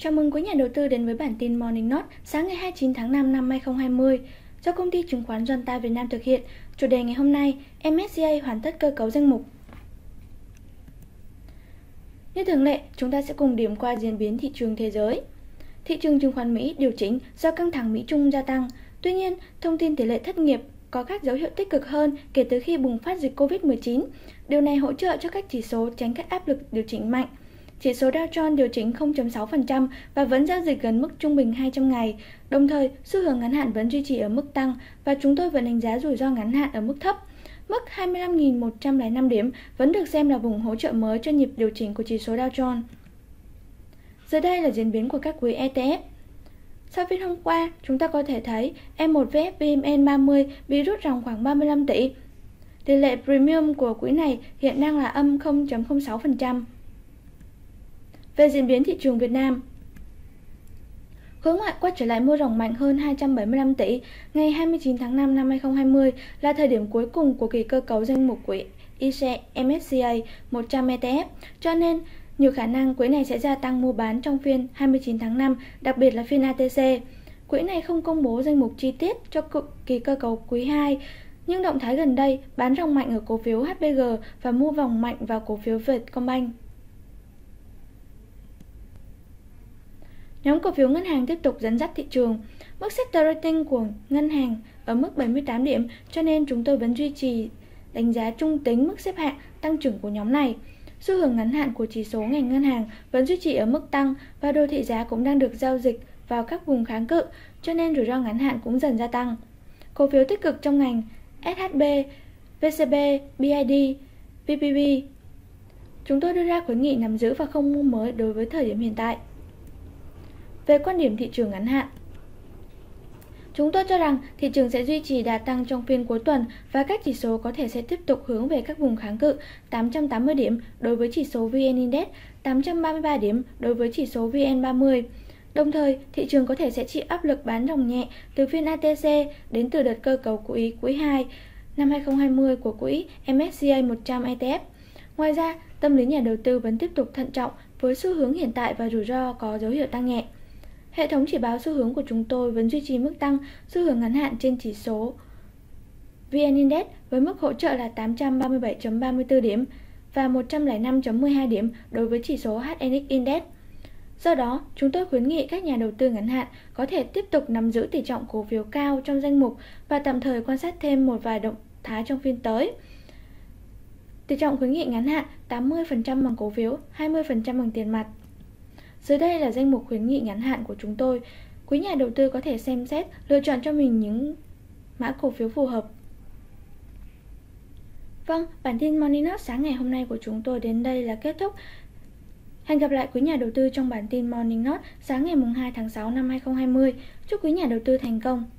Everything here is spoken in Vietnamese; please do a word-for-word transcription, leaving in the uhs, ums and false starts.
Chào mừng quý nhà đầu tư đến với bản tin Morning Note sáng ngày hai mươi chín tháng năm năm hai nghìn không trăm hai mươi do công ty chứng khoán Doanta Việt Nam thực hiện. Chủ đề ngày hôm nay, em ét xê a hoàn tất cơ cấu danh mục. Như thường lệ, chúng ta sẽ cùng điểm qua diễn biến thị trường thế giới. Thị trường chứng khoán Mỹ điều chỉnh do căng thẳng Mỹ-Trung gia tăng. Tuy nhiên, thông tin tỷ lệ thất nghiệp có các dấu hiệu tích cực hơn kể từ khi bùng phát dịch Covid mười chín. Điều này hỗ trợ cho các chỉ số tránh các áp lực điều chỉnh mạnh. Chỉ số Dow Jones điều chỉnh không phẩy sáu phần trăm và vẫn giao dịch gần mức trung bình hai trăm ngày. Đồng thời, xu hướng ngắn hạn vẫn duy trì ở mức tăng và chúng tôi vẫn đánh giá rủi ro ngắn hạn ở mức thấp. Mức hai mươi lăm nghìn một trăm lẻ năm điểm vẫn được xem là vùng hỗ trợ mới cho nhịp điều chỉnh của chỉ số Dow Jones. Dưới đây là diễn biến của các quỹ e tê ép. Sau phiên hôm qua, chúng ta có thể thấy e một vê ép vê en ba mươi bị rút ròng khoảng ba mươi lăm tỷ. Tỷ lệ premium của quỹ này hiện đang là âm không phẩy không sáu phần trăm. Về diễn biến thị trường Việt Nam, khối ngoại quay trở lại mua ròng mạnh hơn hai trăm bảy mươi lăm tỷ ngày hai mươi chín tháng năm năm hai nghìn không trăm hai mươi là thời điểm cuối cùng của kỳ cơ cấu danh mục quỹ i xê em ét xê a một trăm e tê ép, cho nên nhiều khả năng quỹ này sẽ gia tăng mua bán trong phiên hai mươi chín tháng năm, đặc biệt là phiên a tê xê. Quỹ này không công bố danh mục chi tiết cho kỳ cơ cấu quý hai, nhưng động thái gần đây bán ròng mạnh ở cổ phiếu hát bê giê và mua vòng mạnh vào cổ phiếu Vietcombank. Nhóm cổ phiếu ngân hàng tiếp tục dẫn dắt thị trường. Mức sector rating của ngân hàng ở mức bảy mươi tám điểm, cho nên chúng tôi vẫn duy trì đánh giá trung tính mức xếp hạng tăng trưởng của nhóm này. Xu hướng ngắn hạn của chỉ số ngành ngân hàng vẫn duy trì ở mức tăng và đô thị giá cũng đang được giao dịch vào các vùng kháng cự, cho nên rủi ro ngắn hạn cũng dần gia tăng. Cổ phiếu tích cực trong ngành ét hát bê, vê xê bê, bê i đê, vê pê bê. Chúng tôi đưa ra khuyến nghị nắm giữ và không mua mới đối với thời điểm hiện tại. Về quan điểm thị trường ngắn hạn, chúng tôi cho rằng thị trường sẽ duy trì đà tăng trong phiên cuối tuần và các chỉ số có thể sẽ tiếp tục hướng về các vùng kháng cự tám trăm tám mươi điểm đối với chỉ số vê en Index, tám trăm ba mươi ba điểm đối với chỉ số vê en ba mươi. Đồng thời, thị trường có thể sẽ chịu áp lực bán ròng nhẹ từ phiên a tê xê đến từ đợt cơ cấu quỹ quý hai năm hai nghìn không trăm hai mươi của quỹ em ét xê a một trăm e tê ép. Ngoài ra, tâm lý nhà đầu tư vẫn tiếp tục thận trọng với xu hướng hiện tại và rủi ro có dấu hiệu tăng nhẹ. Hệ thống chỉ báo xu hướng của chúng tôi vẫn duy trì mức tăng xu hướng ngắn hạn trên chỉ số vê en Index với mức hỗ trợ là tám trăm ba mươi bảy phẩy ba mươi tư điểm và một trăm lẻ năm phẩy mười hai điểm đối với chỉ số hát en ích Index. Do đó, chúng tôi khuyến nghị các nhà đầu tư ngắn hạn có thể tiếp tục nắm giữ tỷ trọng cổ phiếu cao trong danh mục và tạm thời quan sát thêm một vài động thái trong phiên tới. Tỷ trọng khuyến nghị ngắn hạn tám mươi phần trăm bằng cổ phiếu, hai mươi phần trăm bằng tiền mặt. Dưới đây là danh mục khuyến nghị ngắn hạn của chúng tôi. Quý nhà đầu tư có thể xem xét, lựa chọn cho mình những mã cổ phiếu phù hợp. Vâng, bản tin Morning Note sáng ngày hôm nay của chúng tôi đến đây là kết thúc. Hẹn gặp lại quý nhà đầu tư trong bản tin Morning Note sáng ngày hai tháng sáu năm hai nghìn không trăm hai mươi. Chúc quý nhà đầu tư thành công!